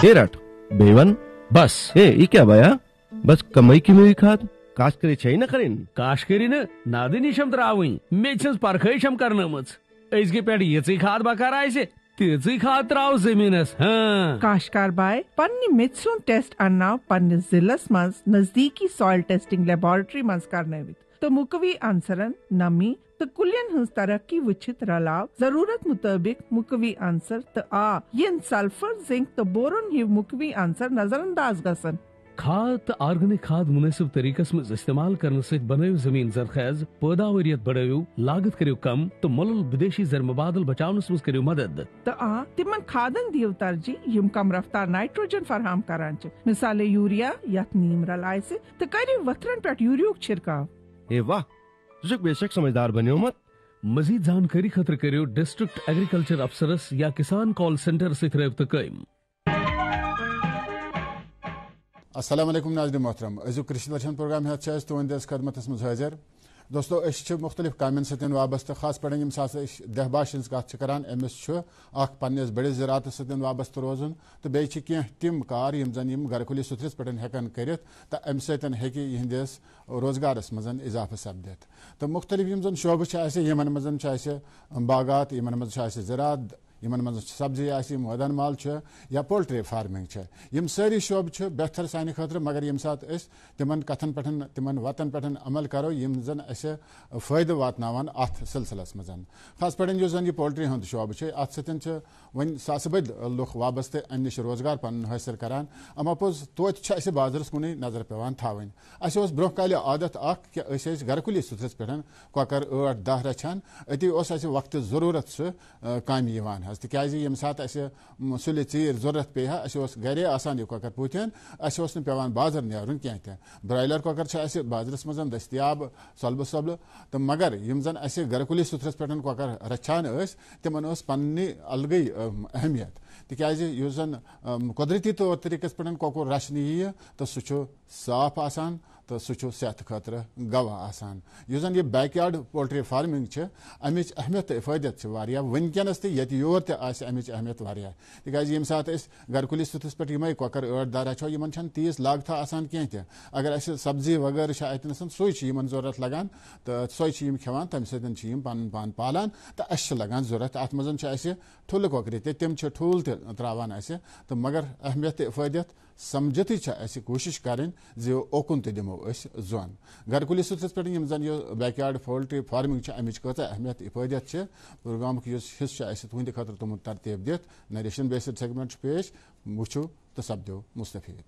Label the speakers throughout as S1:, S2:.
S1: ये रट बेवन बस ये क्या भया बस कमाई की मेरी खाद काश करे छे न करें
S2: काश करी न नादिनी शम त्रावई मे छस परखै शम करनमच अजके पेट यची खाद बकार आइसे तेजी खाद त्राव जमीनस हां
S3: काशकार बाय पन्नी मित्सुन टेस्ट अन्नाव पन्नी जिलस मज नजदीकी सॉइल टेस्टिंग लेबोरेटरी मज करनवित तो मुकवी आंसरन नमी तो कुलियन हंस तरक्की वचित रलाव जरूरत मुताबिक मुकवी आंसर तो आ यन सल्फर जिंक तो बोरोन ही मुकवी आंसर नजरअंदाज गसन
S2: खाद तो ऑर्गेनिक खाद मुनासिब तरीकस में इस्तेमाल करने से बनायो जमीन जरखेज पैदावारियत बढ़ायो लागत करियो कम तो मुल्क विदेशी जर मुबादल बचावनस में करियो मदद
S3: तो आ तिमन खादन दियो तरजी यम कम रफ्तार नाइट्रोजन फराहम करान छ मिसाले यूरिया या नीम रलाय से तो करियो वथरन पेट यूरियो छिड़काव
S1: ए वाह तुझे बेशक समझदार बनियो मत
S2: मजीद जानकारी खतर करियो डिस्ट्रिक्ट एग्रीकल्चर अफसरस या किसान कॉल सेंटर से रब्ता कायम।
S4: अस्सलाम वालेकुम नाज़रीन मोहतरम अज़ीज़ कृषि दर्शन प्रोग्राम है तुंदस खदमतस मज हाजिर दोस्तों मुख्तलिफ कामें सतन वाबस्त खास पे यम दहबाश कत करान अमिस पन्नस बड़िस ज़रात सतन वाबस्त रोजन तो बे तिम कार यम जन यम घर कुलिस सुथरिस पे हेकन कर तो अम सहिंदिस रोजगारस मज इजाफा सपदित तो मुख्तलिफ यम जन शोब यमन मज बागात यमन मज ज़रात यमन मज सब्जी मदन माल या पोल्ट्री फार्मिंग यम सारी शोब बेहतर सानि खतर मगर यम सात तिमन कथन पे तिमन वतन पे अमल करो यम जन फायदे वातनावान अथ सिलसिलस मज खास पे जो जन यह पोल्ट्री हूँ शोब अत सतन वन सास बद लुख वाबस्त अम नश रोजगार पन हासिल करान अमपोज तोत बाजरस कुन नजर पेवान थावन ब्रोह काल आदत कि घर कुलिस सुथरस पे कॉकर 8-10 रचान अति वक्त जरूरत सह काम तिकाज यम सात सुल चीर जरूरत पे गरे आसान यह कॉकर पूथन पेवान बाजार नीरुन कह ब्रॉयलर कॉकर बाजारस मज दस्तियाब सलब सलब तो मगर यम जन घर कुलिस सुथरस पे कॉकर रचान तिमन पन्नी अलग अहमियत तिकाज जन कुदरती तौर तरीकस पे कॉकर रचन यी तो सह साफ आसान तो सह सेहत खतर गवाह आसान जन यह बैकयार्ड पोल्ट्री फार्मिंग अमिच अहमियत फ़ायदत वनकस योर तमिच अहमियत तिकाज यम सात घर कुलिस सुथरस पे यमे कॉकर 8-10 रचो यमन तीस लागत आसान कह अगर सब्जी वगैरह अतनसन सो जरूरत लगान तो सो खेवान तम सतन पन पान पालान तो लगान जरूरत अत मज ठुल कॉकर तम ठूल त्रावान तो मगर अहमियत फ़ायदत समझत कोशिश करें ओकुन तो दिमो जोन घर कुलिस सुथरस पे यम जन बैकयार्ड पोल्ट्री फार्मिंग अमिच कत अहमियत फ़ायदत प्रोग्राम हिस्स तुंद खतर तुम तरतीब दित नरेशन बेस्ड सेगमेंट पेश वो तो सपदो मुस्तफीद।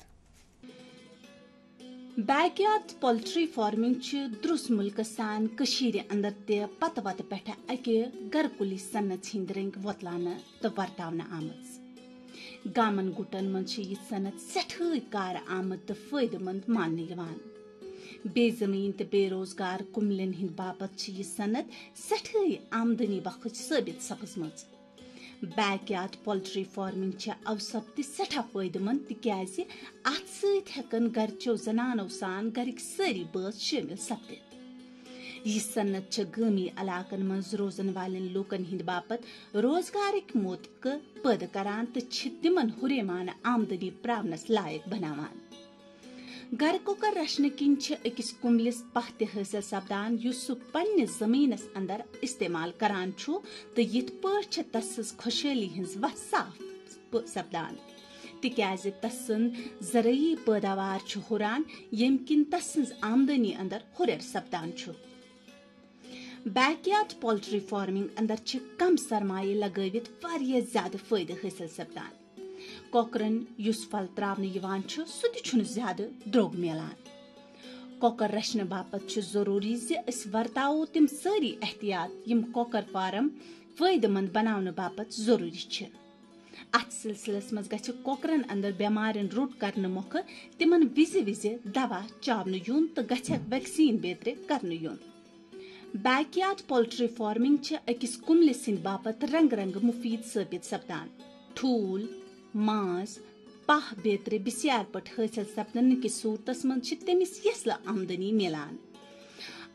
S5: बैकयार्ड पोल्ट्री फार्मिंग द्रुस मुल्क सान अंदर ते पत वत पे अकि घर कुलिस सनत हिंद रंग वतलान तो वर्तावन आमज गामन गुटन मन यह सनत सठै कार आमद तो फायदेमंद मान बेजमीन तो बेरोजगार कुमलन हिंद बापत यह सनत सठै आमदनी बख्श साबित सपजम बैकयार्ड पोल्ट्री फार्मिंग अवसप तह सठा फायदेमंद तिकाज अत सतन गरचो जनानो सान गरिक सारी बात शामिल सपदित यह सनत गमी इलाकन मज रोजन वाले लूकन हिंद बापत रोजगारिक मौका पैदा करान तो तिमन हुरेमान आमदनी प्रावनस लायक बनावान घर कोकर रचन किन अकिस कुमलिस पह तह हासिल सपदान युस पन्निस जमीनस अंदर इस्तेमाल करान तो यिथ पाठ तस खुशहाली हिंज वह साफ सपदान तिकाज तसन ज़रई पैदावार हुरान यम किन तस आमदनी अंदर हुरर सपदान बैकयार्ड पोल्ट्री फार्मिंग अंदर कम सरमाये लगवित वारिया ज्यादा फायदे हासिल सपदान कॉकरन युस फल त्रावन सह तह ज्यादा द्रोग मिलान कॉकर रचन बापत जरूरी वर्ताओ तिम सारी एहतियात यम कॉकर फार्म फायदेमंद बनाने बापत जरूरी अत सिलसिलस मज गछ कॉकरन अंदर बेमारन रुट करने मोख तिमन विज विज दवा चावन यून तो गछ वैक्सीन बेतरे करने यून बैकयार्ड पोल्ट्री फार्मिंग अकिस कुमलिस हिंद बापत रंग रंग मुफीद साबित सपदान ठूल मांस पह बेतरे बिस्यार पट हासिल सपदन कि सूरतस मज तमिस यसला आमदनी मिलान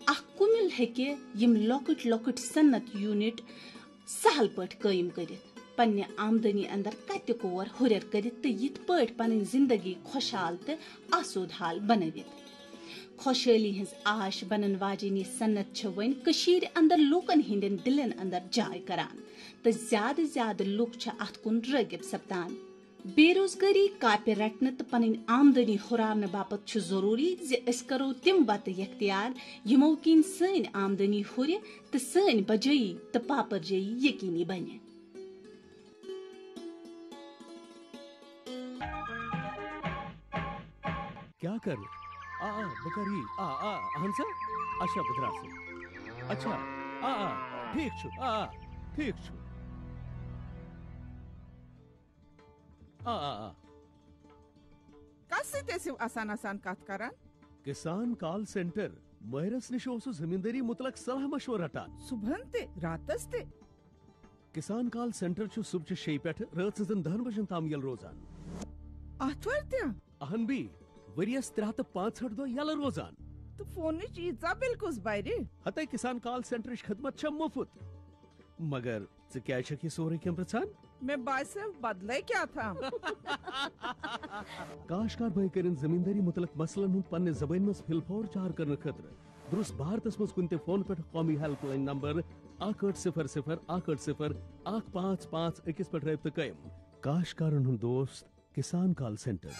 S5: कुमिल हेके यम लॉकट लॉकट सन्नत यूनिट सहल पट कायम करित पन्ने आमदनी अंदर कत कोर हुरर करित यित पट पन जिंदगी खुशहाल तो आसूद हाल बनवित खुशहाली हज आश बनन वाजिन सन्नत वन कशीर अंदर लूकन हिंदन दिलन अंदर जाय करान तो ज्यादा ज्यादा लूक अत कुन रगिब सपदान बेरोजगारी कापे रटन तो पन आमदनी हुरान बापत जरूरी करो तिम वत यख्तियार यमो किन सन आमदनी हुर तो सन बजई तो पापरजई यकीनी बने।
S2: क्या कर बकरी हंसा अच्छा बदरास अच्छा ठीक छु ठीक छु
S3: कस आसान आसान कत करान
S2: किसान कॉल सेंटर महरस निश जमींदारी मुतलक सलाह मशवर रटान
S3: सुबहन ते रातस ते
S2: किसान कॉल सेंटर छु सुबह 6 पे रात 10 बजन ताम यल रोजान
S3: आथवार ते
S2: अहन भी वरियस 365 दो यल रोजान
S3: तो फोन ईजा बिल कुस बायरे
S2: हते किसान कॉल सेंटर खदमत छ मुफ्त मगर क्या ये सोरे कम प्रचान
S3: मैं बायस बदले क्या था
S2: काशकार भाई करें जमींदारी मुतलक मसलन हुन पन्ने जबान मस फिलफौर चार करने खतर दुरुस्त भारतस मस कुनते फोन पे कौमी हेल्पलाइन नंबर 8800 88 855 21 पे रब्त कयम काशकारन हुन दोस्त किसान कॉल सेंटर।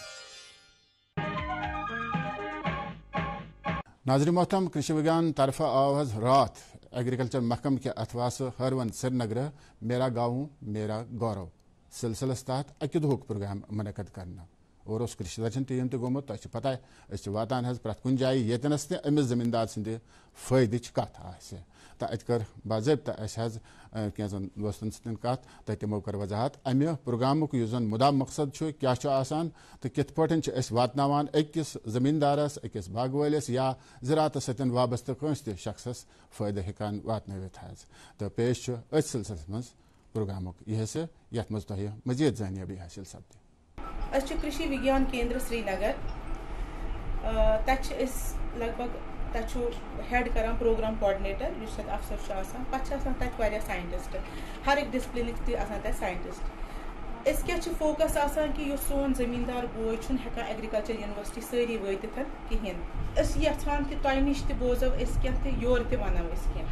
S4: नाज़रीन मोहतरम कृषि विज्ञान तरफा आवाज रात एग्रीकल्चर महकम के अथवास हरवन श्रीनगर मेरा गाँव मेरा गौरव सिलसिलस तहत अकि दुहुक प्रोग्राम मुनक़द करना और उस कृषि दर्शन टीम तो गोमुत तो पता वातान प्रत कुन जाए यतनस अमिस जमींदार सद फायद कत तो अत कर बाज़ाब्ता कैन दोस्तन सतन कत तो तमो कर वजाहत अमि प्रोग्रामुक मुदा मकसद क्या तो कित पान वातान अकिस जमींदारस अकिस बाग वालिस या ज़रात सतन वाबस्त कंस त शख्सस फायद हेकान वातनवित तो पेश अथ सिलसिलस मज प्रोग्रामुक यह यथ मज तुह मजीद जानियाबी हासिल सपद।
S6: कृषि विज्ञान केंद्र श्रीनगर लगभग तु हेड करान प्रोग्राम कोऑर्डिनेटर अफसर पे साइंटिस्ट हर एक डिसिप्लिन तक साइंटिस्ट इस क्या फोकस कि सोन जमींदार बोय हेकान एग्रीकल्चर यूनिवर्सिटी सारी वात कहें यहान कि तुम नश बोजो क्या योर तनो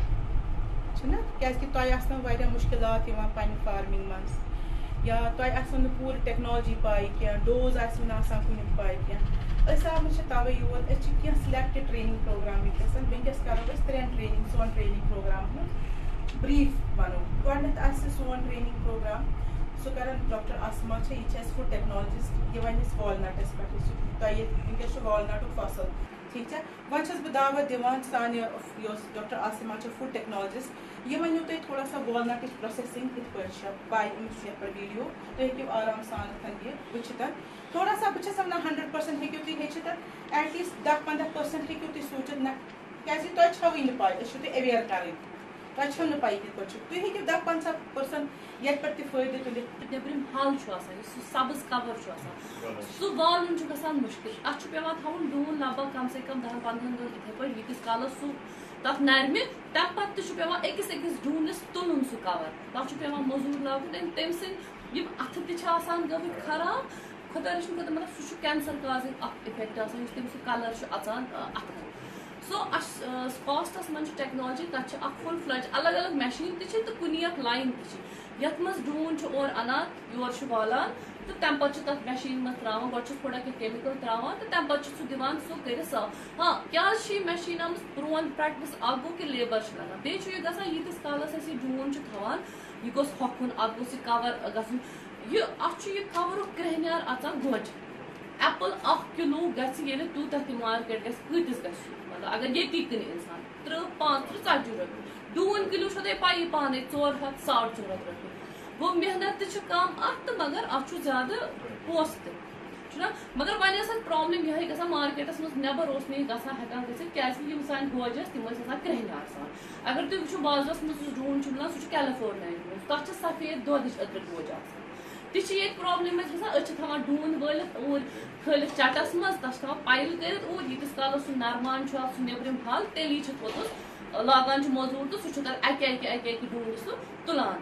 S6: क्या क्या मुश्किलात पन्ने फार्मिंग मज या तुम पूरी टेक्नोलॉजी पाई क्या डोज कुन पाई क्या तवे योर क्या सिलेक्टेड ट्रेनिंग प्रोग्राम वनकस करो 3 ट्रेनिंग सोन ट्रेनिंग प्रोग्राम ब्रीफ वनो गो सोन ट्रेनिंग प्रोग्राम सह कर डॉक्टर असमा यह फूड टेक्नोलॉजिस्ट यह वन वॉलनटस पे वनकस वॉलनट फसल ठीक है वन बह दावत दिवान सान डॉक्टर आसिमा फूड टेक्नोलॉजिस्ट यह वनो तुम थोड़ा सा वॉलनट प्रोसेसिंग कत पाई वीडियो तुम आराम सान यह वुचित थोड़ा सा बहुत 100% हेकू तुम हेचित एटलीस्ट 10-15% हेकू तुम सोचित ना क्या तुम पाई तुम अवेयर कर तुम पाई तुम हेकू 10-15% ये पे फायदे तुल
S7: नबरम हल सब्ज कवर सह वालन गसान मुश्किल अत पे थवन डून लगभग कम से कम 10-15 दिन इथे पे यीस कालस तथ नरम तम पे पे अकिस डूनस तुलन सह कवर तथ पे मजूर लागन तम सद अथ तक खराब खुदा रचन खुद मतलब सह कैंसर काजिंग इफेक्ट तम कलर अचान अथ सो कॉस्टस मन टेक्नोलॉजी तक फुल फ्लज अलग अलग मशीन तो कुन लाइन ये डून और अनान योर वालान तो तम पे मशीन मज त्रावान गो थोड़ा क्या केमिकल त्रावान तो तम पे सह दिवान सह कर साफ हाँ क्या मशीन आम प्रोन प्रैक्टिस गो कि लेबर लगान बे यीस कालस डून थवान यह गोस हॉकुन अत गोस कवर गन यह कवर क्रहनियार अचान गोज एप्पल 1 किलो गल तूत मार्केट गतीस मतलब अगर ये कन इंसान 30-35 रुपये डून किलो पाई पाने 400-450 रुपये गो मेहनत कम तो मगर अत ज्यादा पोस ना मगर वन प्रॉब्लम यह ग मार्केटस मज नबर हेकान क्या सान गोज तम क्रहनियार सान अगर तुम वो बाजारस मज डून मिलान सह कैलिफोर्निया तथ सफेद दोद अदर गोज ये प्रॉब्लम थवान डून वलित और खलित चटस मज तथ पाइल कर यीस कालस सह नरमान सह नबरम हल तेली पोतुस लागान मजूर तो सह अके डून सह तुलान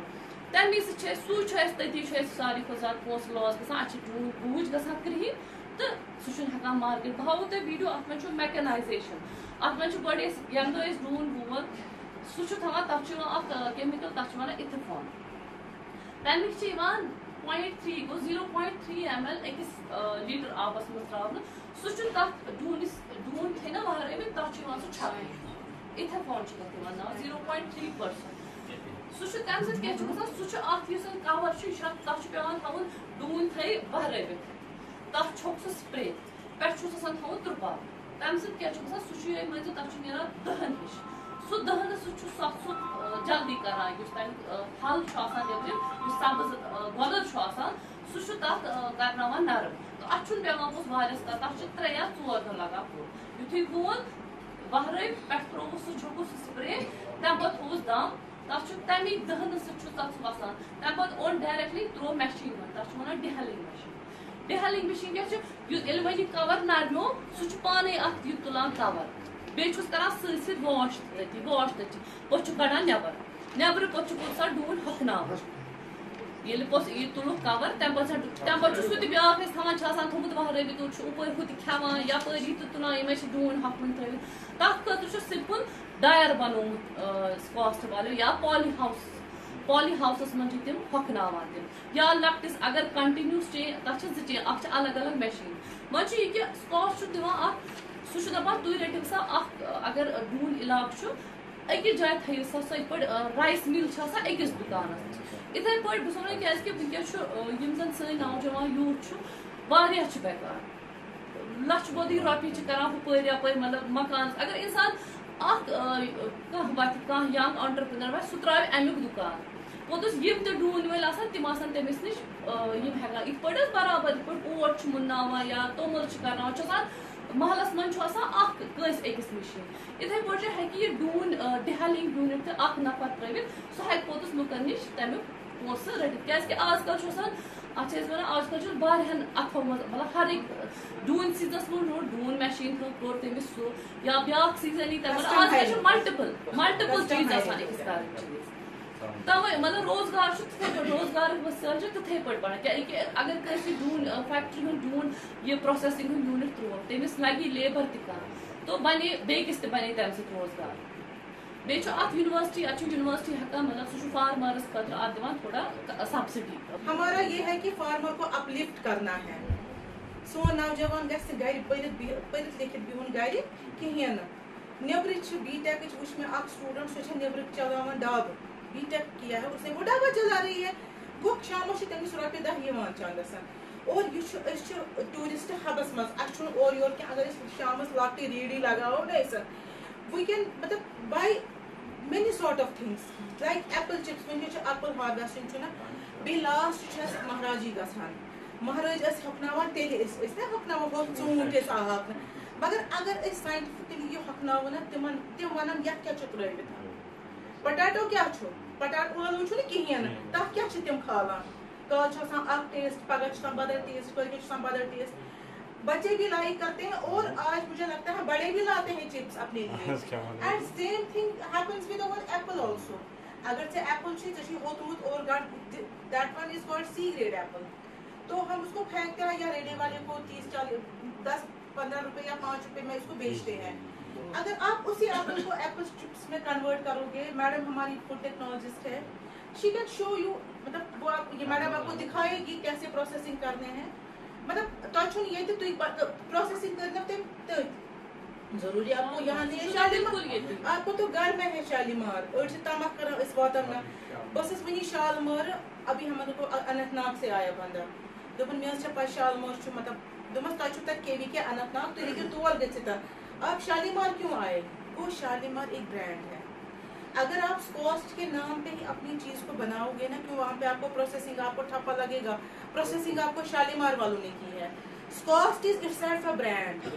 S7: तमी सू तथी सारी खुद ज्यादा पोस लॉस गून बूझ गसान कृहन तो सह मार्केट बह हाव तुम वीडियो अत मे मैकेनाइजेशन अत मे यम दह डून वोत सह तथा केमिकल तथ वन इथफॉन तमिक 0.3 गो 0.3 ml अकिस लीटर आबस मज त्रा सह डून थे ना वहर तथ सह छान इथफॉन नाव 0.3% सह तम सह कवर तथ पे डून थे बहरवित तथ छोक सह स्प्रे पे थोन तुरपाल तम सह मज तथ नीरान दहन हिश सह दहन सह जल्दी करान हल नब्रिम सब्ज गोदर सह तथ कर नरम तो अत पेवान पोस वारियस तथ 3 या 4 दिन लगा पूर युथु वोन बहर पे त्रोस सह छोकुस स्प्रे तम पे थोस दम तथ तमी दहन सह वसान तम पे ओन डायरेक्टली त्रो मशीन मन तथ वन डिहलिंग मशीन क्या वन कवर नरमो सह पाने अत तुलान कवर बेस करान सत वॉश तथी पोच कड़ान नबर पोच सा डून हकनाव ये तुल कवर तम पे सह ब्याह थान थोमुत वहरवित उपर हुत खेवान यपरी तो तुलान डून हकन थवित तथ खतर सिपुल डायर बनोमुत कॉस्ट वालो या पॉली हाउसस मन तम हकनावान तम या लकटिस अगर कंटिन्यू स्टे तथ चेन अ अलग अलग मशीन मन यह कॉस्ट दिवान सह दपान तुम रटिव सा अगर डून इलाक अकिस जाए थो सा पे राइस मिल अकिस दुकान इथे पे बस वन क्या सन नौजवान यूथ बेकार लच बोदी रोपये करान हुपर यपर मतलब मकान अगर इंसान वत यंग एंटरप्रेन्योर वत सह त्रा अमुक दुकान पोतुस यम तो डून वल तम तमिस निश हेकान इत बराबर ओट मुन्नावान या तोमुल कर महलस मन कस अकिस मशीन इथे पे हे डून डिहलिंग डून तो नफर त्रित सह हे पोतुस लुकन निश तमिक पोस रटित क्या आजकल वन आजकल वारियान अथो मतलब हर एक डून सीजनस मन रोड डून मशीन कोर तमिस सह या ब्या सीजन यी आज मल्टिपल चीज अकिस कर तवे मतलब रोजगार वसाल तथे पे बढ़ान क्या अगर डून फैक्ट्री हूं डून ये प्रोसेसिंग यूनिट त्रो तमिस लगी लेबर तक तो बने बेकिस बने तम सत रोजगार बे यूनिवर्सिटी हेकान मतलब सह फार्मर्स खतर अत दिवान थोड़ा सब्सिडी
S6: हमारा ये है कि फार्मर को अपलिफ्ट करना है सोन नौजवान गर पढ़ित लिखित बिहुन गर कहें नब्र बीटेक वो स्टूडेंट सह नब्र चलान डाब बीटेक किया है उसने वो डाबा चला रही है गो शाम तमिस रोपये 10 चंदस और यह टूरिस्ट हबस मज और योर क्या अगर शाम लकटी रेडी लगाओ ना वी कैन मतलब by many sort of things like apple chips when apple harvesting बे लास्ट महाराजी गसान महाराज हकनावान तेल हकनावान हो चूंट हाकन मगर अगर साइंटिफिकली यह हकनाव ना तम वन ये क्या त्रित पटाटो क्या पटाटो आलू कहें तथ क्या तम खालान कल टेस्ट पगह बदल टेस्ट कल बदल टेस्ट बच्चे भी लाइक करते हैं और आज मुझे लगता है बड़े भी लाते हैं चिप्स अपने लिए and same thing happens with our apple also अगर से एप्पल होतमुत और that one is called C grade apple तो हम उसको फेंकते हैं या रेडे वाले को 30-40 10-15 रुपए या 5 रुपए में इसको बेचते हैं अगर आप उसी एप्पल को एप्पल चिप्स में कन्वर्ट करोगे मैडम हमारी फूड टेक्नोलॉजिस्ट है शी कैन शो यू मतलब वो ये मैडम आपको दिखाएगी कैसे प्रोसेसिंग करने हैं मतलब तो ये प्रोसेसिंग करना तम जरूरी आपको यहाँ नहीं है शालीमार आपको तो घर में है शालीमार और तमक कर इस बात में बस वनी शालीमार अभी हमारे को अनंतनाग से आया बंदा दोपन मे पे शालीमार मतलब दोपस तक केवी के अनंतनाग तो लेकिन तोर गत आप शालीमार क्यों आए वो शालीमार एक ब्रांड है अगर आप कॉस्ट के नाम पे ही अपनी चीज को बनाओगे ना कि वहाँ पे आपको प्रोसेसिंग आपको ठप्पा लगेगा प्रोसेसिंग आपको शालीमार वालों ने की है cost is itself a brand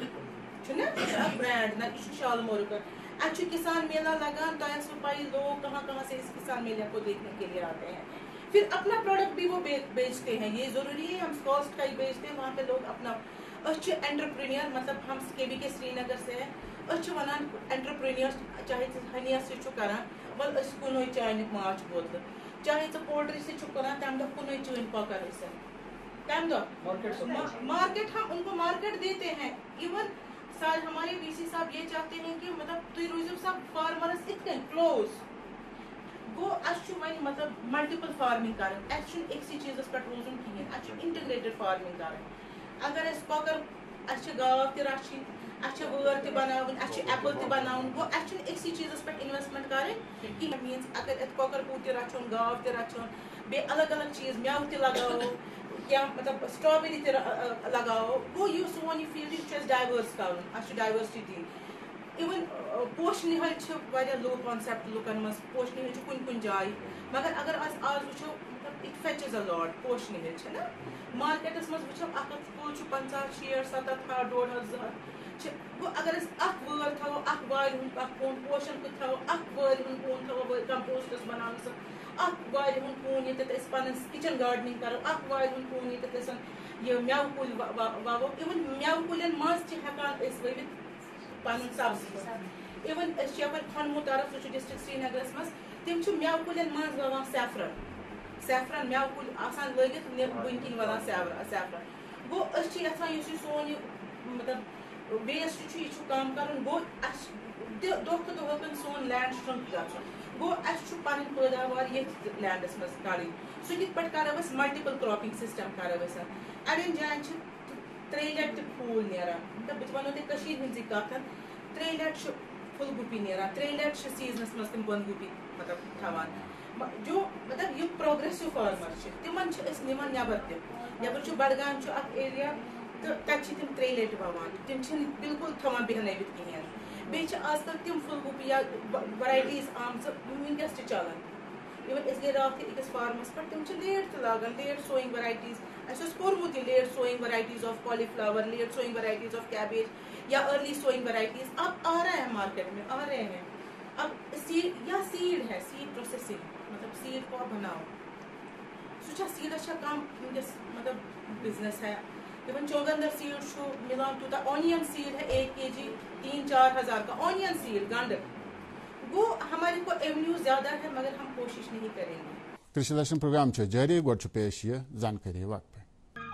S6: brand ना शालीमार का अच्छे किसान मेला लगा तो पाई लोग कहाँ से इस किसान मेले को देखने के लिए आते हैं फिर अपना प्रोडक्ट भी वो बेचते हैं ये जरूरी है हम कॉस्ट का ही बेचते हैं वहाँ पे लोग अपना एंटरप्रेन्योर मतलब हम केवी के श्रीनगर से है वन एंटरप्रेन्योर चाहे हनिया से करान वल कुन चाय माच बोतल चाहे पोल्ट्री से करा तम दह कुन चून कॉकर तम दह मार्केट हम उनको मार्केट देते हैं। इवन हमारे वीसी साहब ये चाहते हैं कि मतलब तुम रोजो सब फार्मर्स इत क्लोज गो वन मतलब मल्टीपल फार्मिंग कर एक चीज पे रोजन कहें इंटीग्रेटेड फार्मिंग कर अगर कॉकर गाव तच वर तनावन एप्पल तनावन गो एक चीज पे इन्वेस्टमेंट करें मीन्स अगर कॉकर पू रचन गाव रचन बे अलग अलग चीज मेव लगाओ क्या मतलब स्ट्रॉबेरी लगाओ गो यू सोन यह फील्ड डाइवर्स कर डाइवर्सिटी इवन पोश निहल लो कॉन्सेप्ट लुकन मज पोश निहल कुन कुन जाए मगर अगर आज वो मतलब इट फेचेस अ लॉट पोश निहल ना मार्केटस मज वो फुल 50 60 70 1.5 गो अगर वर थो वाल कून पोशन थो वाल कून थो कंपोस्टस बनान वाल कून ये पन किचन गार्डनिंग करो वाल कून ये मेव कुल वो इवन मेव कुलन मज हेकान पन सब्जी इवन खनमु तरफ सह डिस्ट्रिक्ट श्रीनगर मज तम मेव कुलन मज ववान सैफरन मेव कुल लगित बुन ववान सैफरन गो यहां सोन मतलब वेस्ट कम कर गो दह तो दह सोन लैंड श्रिंक गो पन पैदावार ये लैंडस मज कर सह कित करो मल्टीपल क्रॉपिंग सिस्टम करो अड़न जान 3 लट फूल नीरान मतलब बह वो तुम कथ 3 लट फुल गोपी नीरान 3 लट सीजनस मज तम बंद गोपी मतलब थवान जो मतलब ये प्रोग्रेसिव फार्मर तिमन निमान नबर नबर बडगाम एरिया तो तम 3 लट ववान तम बिल्कुल थवान बेहनवित कहें बे आजकल तम फुल गोपी या वराइटीज आम वनकस चलान इवन गई रात अकिस फार्मस पे तम लेट लागान लेट सोइंग वराइटीज कोर्मुत late sowing varieties of cauliflower late sowing varieties of cabbage या अर्ली सोइंग वराइटीज अब आ रहा है मार्केट में आ रहे हैं अब सीड या सीड है सीड प्रोसेसिंग मतलब सीड को बनाओ सीड कम मतलब बिजनेस है इवन चौगंदर सीड मिलान तूता ऑनियन सीड है 1 kg 3-4 हजार का ऑनियन सीड गंड वो हमारे को एवेन्यू ज्यादा है मगर हम कोशिश नहीं करेंगे।
S4: कृषि दर्शन प्रोग्राम जारी गो पेश ये जानकारी वक्त पे।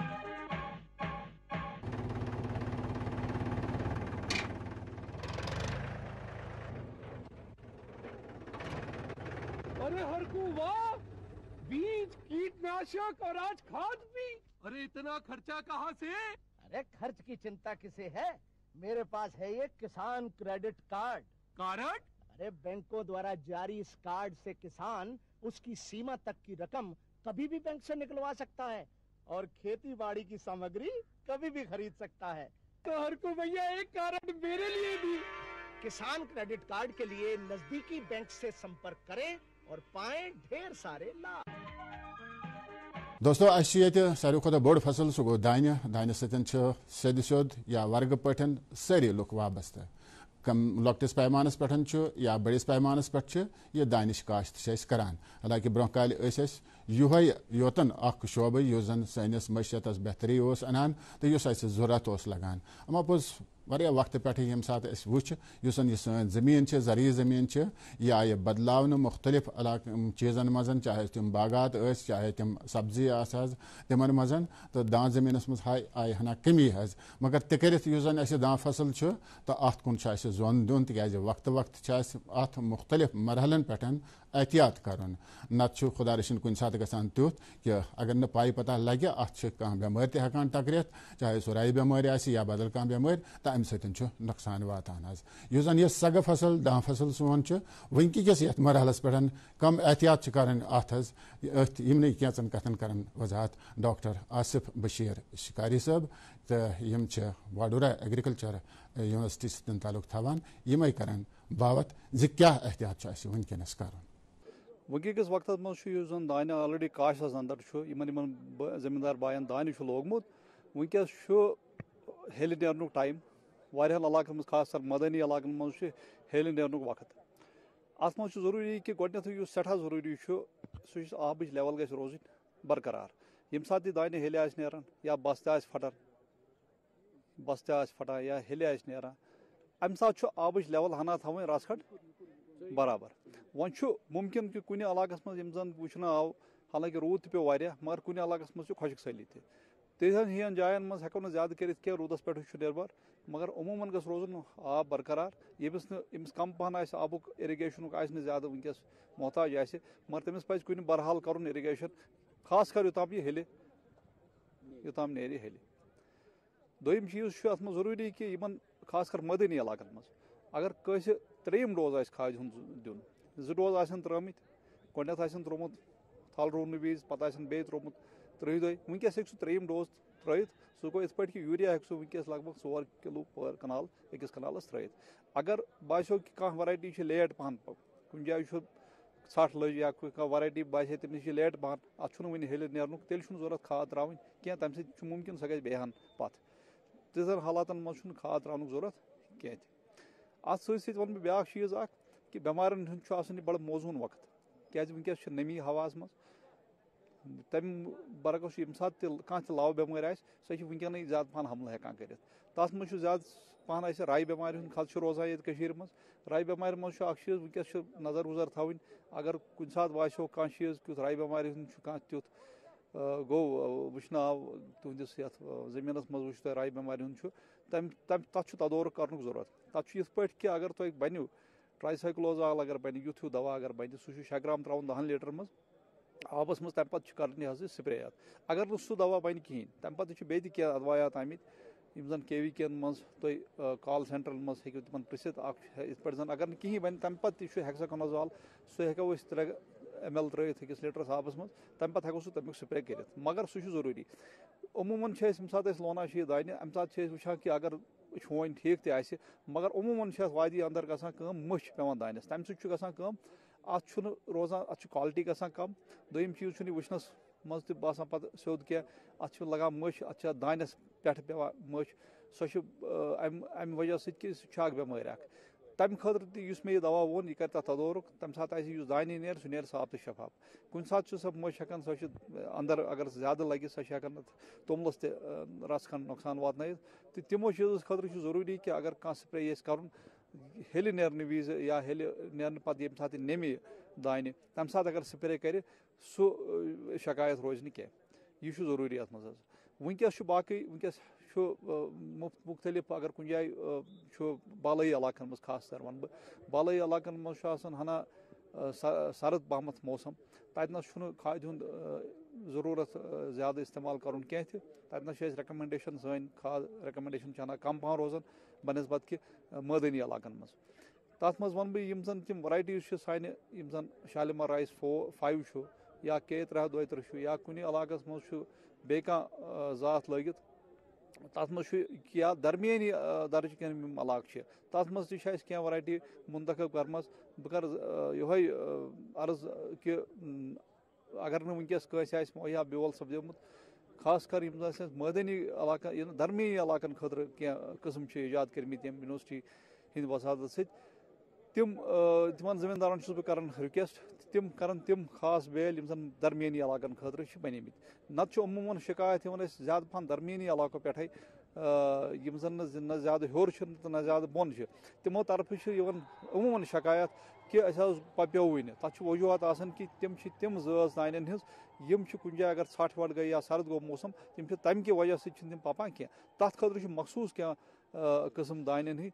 S2: अरे हरकू वाह बीज कीटनाशक और आज खाद भी। अरे इतना खर्चा कहाँ से?
S8: अरे खर्च की चिंता किसे है, मेरे पास है ये किसान क्रेडिट कार्ड।
S2: कार्ड?
S8: अरे बैंकों द्वारा जारी इस कार्ड से किसान उसकी सीमा तक की रकम कभी भी बैंक से निकलवा सकता है और खेती बाड़ी की सामग्री कभी भी खरीद सकता है।
S2: तो हरकू भैया एक कार्ड मेरे लिए भी।
S8: किसान क्रेडिट कार्ड के लिए नजदीकी बैंक से संपर्क करें और पाएं ढेर सारे लाभ।
S4: दोस्तों सारे खुद बोड़ फसल सह गो दान सद सोद या वर्ग पे सारी लुक वाबस्त कम लॉक्टिस पैमानस पे या बड़िस पैमानस पे यह दानिश काश्त करान। हालांकि ब्रोह काल योतन शोबे युस जन सैनिस मशीयत बेहतरी अनान तो युस जरूरत लगान अमा पोज वारिया वक्त पे यम सात वुच युस यह सन जमीन ज़रई जमीन यह आय बदलाव मुख्तलिफ चीज़न मज चाहे तम बागात चाहे तम सब्जी तिमन मज तो दान जमीन मज आय हना कमी मगर तकरित दान फसल तो अत कुन जोन दिन तक वक्त वक्त अत मुख्तलिफ मरहलन पे एहतियात कर नत खुदा रशीन कुन सात गसान तुथ कि अगर न पाई पता लगे अत बेमार तकान टकरित चाहे सह राय बेमार या बदल कह बेमार तो अम सत नुकसान वातान यह जन यह सग फसल दान फसल सोन वनकिस ये मरहलस पे कम एहतियात कर यमन कैचन कथन कर वजाहत डॉक्टर आसिफ बशीर शिकारी साहब तो यम वाडूरा एग्रीकल्चर यूनिवर्सिटी सतन ताल्लुक थवान यमे कर बावत जि क्या एहतियात वनकस कर
S9: वस वक्त मज दान ऑलरेडी काश अंदर जमींदार बायन दान लोगमुत वनकस हेल नेरनुक टाइम वारियान इलाकन मज खास कर मदनी इलाकन मज हेल नेरनुक वक्त अत मज जरूरी कि गोडनेथ सठा जरूरी सह आब लेवल गि रोज बरकरार यम सात दान हेल नेरान या बस फटान या हेल नेरान अम सात आब लेवल हना थवन रस खंड बराबर वन मुमकिन कि कुछ इलाकस मज जन वुचन आव हालांकि रूद पे वारिया मगर कुछ इलाकस मज खुशक सैली तिथन हियन जायन मज हेको न ज्यादा कर रूदस पे निर्भर मगर अमूमन गस रोजन आब बरकरार यमिस कम पहन आबुक इरिगेशन ज्यादा वनकस मोहताज आसे मगर तमिस पज कुछ बहरहाल कर इरिगेशन खास कर योताम यह हेले योताम नेरि हेले दोयम चीज अत मज जरूरी कि यमन खास कर मदनी इलाकन मज अगर कंस त्रेयम डोज आस खाद हुंद दिन 2 डोज आसन त्रमित गोडनेथ आसन त्रोमुत थल रुन विज पता आसन बे त्रोमुत 3 दोय वनकस हेक सु त्रेयम डोज त्रित सो गो इत पट कि यूरिया हेक सु वनकस लगभग 4 किलो पर कनाल एकस कनालस त्रित अगर बासो कि कह वैरायटी छ लेट पहन कुन जाय छ 60 लज या कह वैरायटी बासे तमिस लेट पहन अत वन हेल नेरनुक तेल जरूरत खाद त्रावन क्या तम सत मुमकिन सह बेहन पत तिजन हालातन मज खाद त्रावन जरूरत कह अत सत वन बह ब्या चीज कि बेमारन हूँ बड़ मौजून वक्त क्या वनकस नमी हवास मज तम बरकस यम सात कह लाव बेमार आ सह वनकन ज्यादा पहन हमल हेकान कर तथ मज ज्यादा पहन राय बेमार हूँ खद रोजान ये मज राय बेमार मज चीज वनकस नजर गुजर थवन अगर कुछ सात बासो कह चीज कुछ राय बेमार हूँ कह तुथ गो वुचन आव तुंदिस जमीन मज वुच राय बेमार हूँ तथ तदोर कर जरूरत तथ ये पे कि अगर तुम बनो ट्राइसाइक्लोजाल अगर बन यूथ दवा अगर बन सह 6 ग्राम त्रावन 10 लीटर मज आबस मज तम कर स्प्रे अगर न सह दवा बन कहें तम पे बे अदवायात आमित जन KV के मज तुम कॉल सेंटर मज हेको तिमन पृसित पे जन अगर कहें बन तम पे हेक्साकोनाजोल सह हेको 3 ml त्रित अकिस लीटरस आबस मज तम पे हेको तमिक स्प्रे कर मगर सह जरूरी अमूमन यम सात लोना दाने अम सात वुचान कि अगर छोन ठीक तह मगर अमूमन वादी अंदर गम मश पेवान दानस तम सम अत रोजान अत क्वालिटी गसान कम दोयम चीज वुचनस मज बासान पे सोद क्या अत लगान मश अत दानस पे पेवान मश सह अम वजह सह बेमार तम खतर मे यह दवा वोन यह कर तदोरुक तम सात दाने नेर सह नेर साफ तो शफाफ कुछ सात सह मश हेकान सह अंदर अगर ज्यादा लगे सह हेकान तोमलस रस खंड नुकसान वातन तो तमो चीज़ खतर जरूरी कि अगर कह स्प्रे कर हेल नेरने विज या हेल नेरने पे ये सात नमी दाने तम सात अगर स्प्रे कर सह शिकायत रोज कह यह जरूरी अत मज वनकस बाकी वनकस मुख्तलिफ अगर कुछ जाए बालई इलाकन मज खास कर वन बालई इलाकन मज हना सरद पहमत मौसम ततनस खाद हूँ जरूरत ज्यादा इस्तेमाल कर ततनस रिकमेंडेशन सन खाद रिकमेंडेशन कम पहन रोजान बनस्बत कि मदनी इलाकन मज तथ मज वन बह जन तम वराइटीज सान जन शालीमार राइस 5 या K323 या कुछ इलाकस मज बे जात लगित तथ मज या दरमियानी दर्ज के इलाक तथ मज क्या वराइटी मुंतखब कर बह कर ये अर्ज कि अगर वनकस मुहैया बेल सपदोमुत खास कर मदनी इलाका दरमियानी इलाकन खतर क्या कस्म ईजाद कर्मित यूनिवर्सिटी हंद वसादत सत तिमन जमींदारन बह कर रिक्वेस्ट तिम खास बेल जन दरमियानी इलाकन खतर बनिमित नत अमूमन शिकायत ज्यादा पहन दरमियानी इलाकों पे जन न ज्यादा हर तो न ज्यादा बोन तमो तरफ अमूमन शिकायत कि पेव तथ वजूहत कि तम जज दानन हज कुछ जाए अगर छठ वट गई या सर्द गो मौसम तम कि वजह सम पपान कह तथ खतर मखसूस क्या कस्म दानन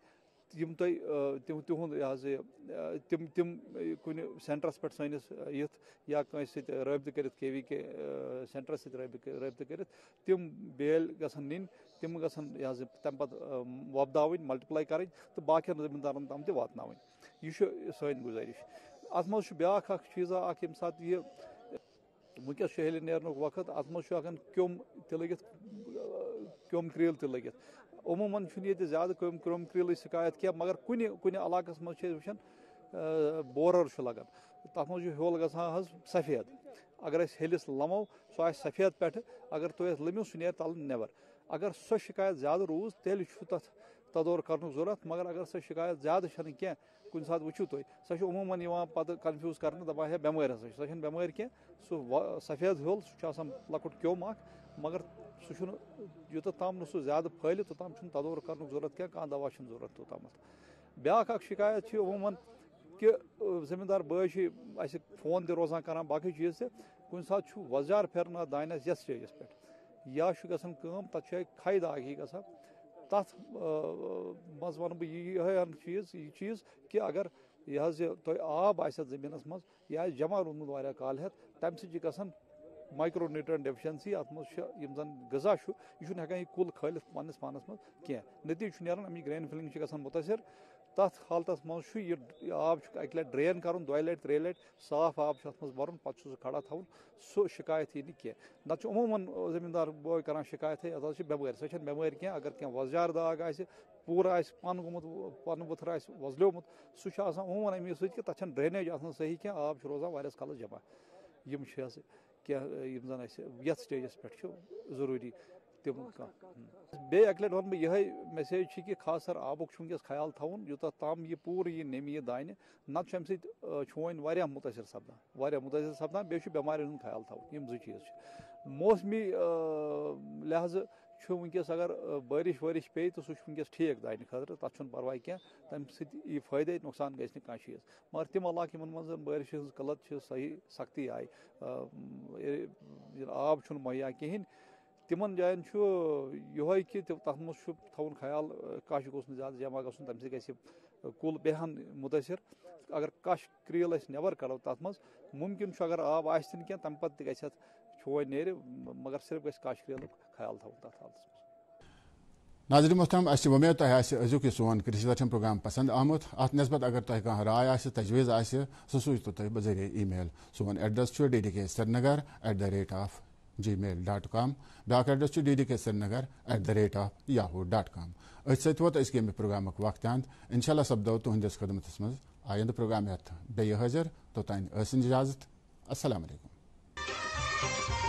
S9: तिम कुन सेंटरस पे सैनिस या रबत कर KV के सेंटरस रबत कर तिम बेल गसन नीन तिम गसन तम पे वपदावन मल्टीप्लाई कर तो बाकी जमींदारन तम वातन यह सन गुजारिश अत मज ब्या चीज़ा यम सात यह वनकस हेल नेरनुक वक्त अत मज क्योम लगित क्योम क्रील लगित अमूमन ये ज्यादा क्योम क्रील शिकायत क्या मगर कुन इलाकस मज वुचान बोरर लगान तथ मज होल गसान सफेद अगर हेलिस लमो सह सफेद पे अगर तुम लमियो सह नेर तल नेबर अगर सो शिकायत ज्यादा रूज तेल तथ तदोर कर जरूरत मगर अगर सो शिकायत ज्यादा क्या कुछ सात वो तुम सह अमूमन पे कन्फ्यूज कर दपा है बेमार सह बेमार क्या सह सफेद होल सह लकुट क्योम मगर सह यूत तम सह ज्यादा फैल तोताम तदोर कर जरूरत क्या दवा जरूरत तोताम ब्या शिकायत अमूमन कि जमींदार बे फोन ते रोजान करान बाकी चीज ते कुन सात वजार फेरना दानस यस स्टेजस पे या गसान तथा खाई दाग ही गसान तथ मज वन बह यह चीज कि अगर यह तुम आब आ जमीनस मज यह जमा रोदमुत वारिया काल हेत तम सि गसान माइक्रो न्यूट्रिएंट डेफिशिएंसी अत मज जन गजा यह हेकान कुल खलित पन्नस पानस मज कह नतीज नेरान अमी ग्रेन फिलिंग गसान मुतासर तथ हालत मज यह आब अक लट ड्रेन कर दो लट त्रे लट साफ आब अत मज भरन पे सह खड़ा थवन सह शिकायत यी कह नत अमूमन जमींदार बोय कर शिकायत अत बेमार सह बेमार कह अगर कह वजजार दाग आ पूरा पन गोमुत पन बुथर आ वजलोमुत सह अमूमन अमी सत तथ ड्रेनेज सही कह आब रोजान वारियास कालस जमा यम कह जन ये स्टेजस पे जरूरी तम बे अक लट वन बह यह मैसेज कि खास कर आबुक वनकस ख्याल थवन यूत तम यह पूर यह नमी दान नत अम सोन मुतासर सपदान बे बेमार ख्याल थवन यम 2 चीज मौसमी लिहाज वनकस अगर बारिश वारिश पे तो सह वनकस ठीक दान खतर तथ परवाह कह तम सह फायदे नुकसान गई कह चीज मगर तम इलाक मज बारिश हज कलत सही सख्ती आई आब मुहैया कहें तिमन जायन यह कि तथ मज थवन ख्याल कश गोस ज्यादा जमा गन तम सह कुल बेहन मुतासर अगर कश क्रील नबर करो तथ मज मुमकिन अगर आब आह कह तम पे गो नेर मगर सिर्फ कश क्रील ख्याल थवन तथ हालत
S4: नाज़रीन मोहतरम उम्मीद तुम अजुक सोन कृषि दर्शन प्रोग्राम पसंद आमुत अत नस्बत अगर तुम कह राय तजवीज़ सह सूचो तुम बजरिए ईमेल सोन एड्रेस ddksrinagar@gmail.com ब्राक एड्रेस ddksrinagar@yahoo.com सत वो गमे प्रोग्राम वक्त अंत इंशाल्लाह सपदो तुहंदिस खदमत मज आयंद प्रोग्राम बे हाजिर तोतान इजाजत अस्सलाम वालेकुम।